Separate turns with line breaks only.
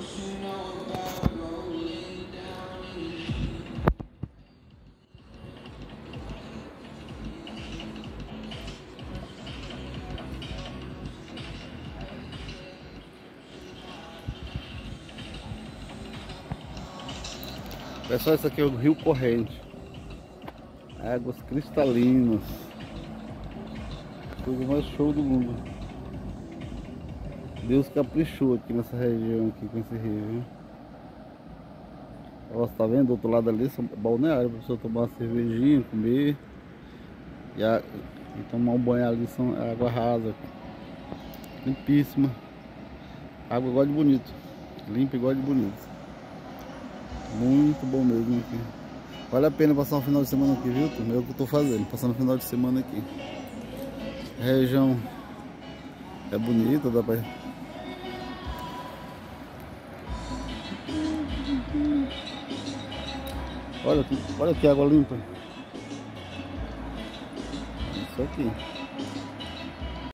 Pessoal, isso aqui é o Rio Corrente. Águas cristalinas. Coisa mais show do mundo. Deus caprichou aqui nessa região, aqui com esse rio, viu? Ó, você tá vendo? Do outro lado ali são balneário para você tomar uma cervejinha, comer e tomar um banho ali, são água rasa, limpíssima. Água igual de bonito, limpa igual de bonito. Muito bom mesmo aqui. Vale a pena passar um final de semana aqui, viu? É o que eu tô fazendo, passando um final de semana aqui. A região é bonita, dá pra... Olha que água limpa. Isso aqui.